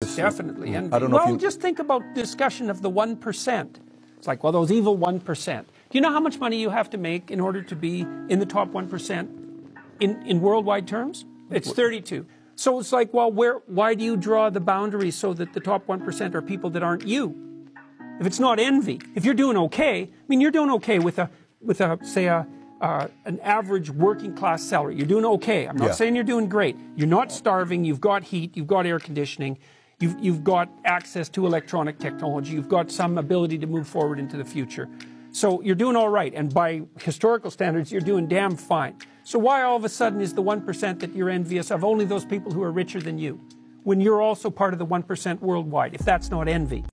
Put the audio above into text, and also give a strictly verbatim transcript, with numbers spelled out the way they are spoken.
Definitely. And I don't know well, if you... just think about discussion of the one percent. It's like, well, those evil one percent. Do you know how much money you have to make in order to be in the top one percent in, in worldwide terms? It's thirty-two. So it's like, well, where? Why do you draw the boundaries so that the top one percent are people that aren't you? If it's not envy, if you're doing okay, I mean, you're doing okay with a, with a, say, a, uh, an average working class salary. You're doing okay. I'm not yeah. saying you're doing great. You're not starving. You've got heat. You've got air conditioning. You've, you've got access to electronic technology. You've got some ability to move forward into the future. So you're doing all right. And by historical standards, you're doing damn fine. So why all of a sudden is the one percent that you're envious of only those people who are richer than you, when you're also part of the one percent worldwide, if that's not envy?